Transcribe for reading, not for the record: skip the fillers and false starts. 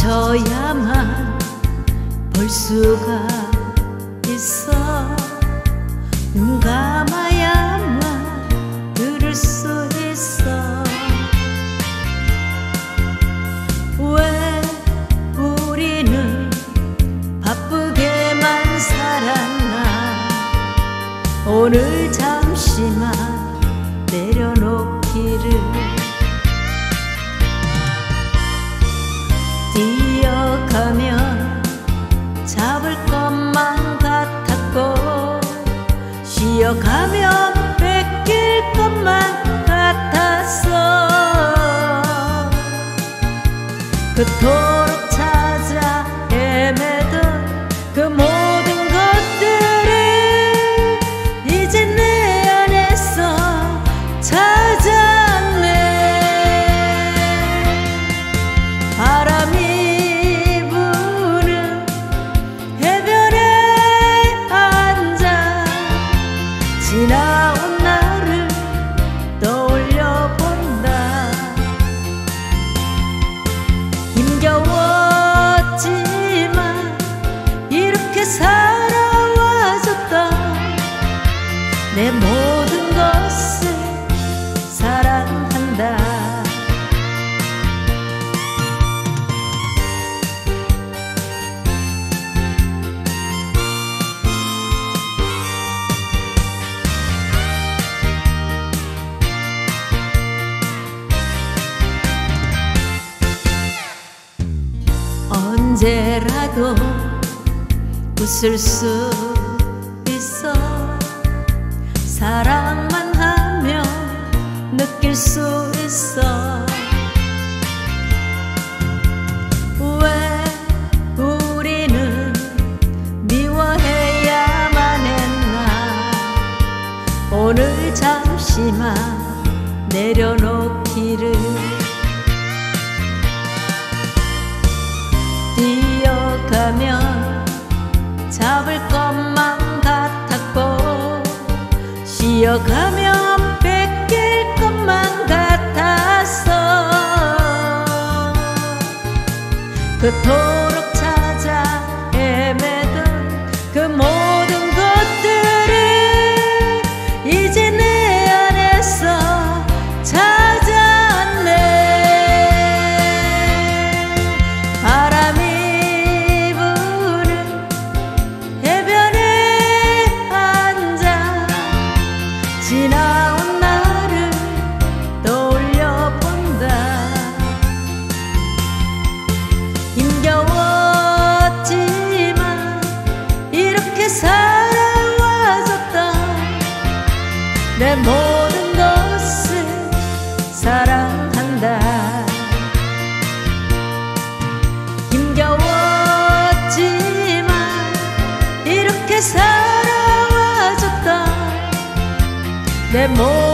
멈춰야만 볼 수가 있어. 눈 감아야만 들을 수 있어. 왜 우리는 바쁘게만 살았나. 오늘 잠시만 내려놓기를. 뛰어가면 잡을 것만 같았고, 쉬어가면 뺏길 것만 같았어. 그토록 찾아 헤매던 그 모든 것들을 이제 내 안에서 찾았네. 바람이 부는 해변에 앉아 지나온 나를 떠올려본다. 힘겨웠지만 이렇게 살아와줬다. 내 모든 것을 사랑한다. 언제라도 웃을 수 있어. 사랑만 하면 느낄 수 있어. 왜 우리는 미워해야만 했나. 오늘 잠시만 내려놓기를. 뛰어가면 잡을 것만 같았고, 쉬어가면 뺏길 것만 같았어. 그토록 찾아 헤매던 그 모든 것들을 이제 내 안에서 찾았네. 바람이 지나온 나를 떠올려본다. 힘겨웠지만 이렇게 살아와줬다. 내 모든 것을 사랑한다. 힘겨웠지만 이렇게 살아와줬다. 내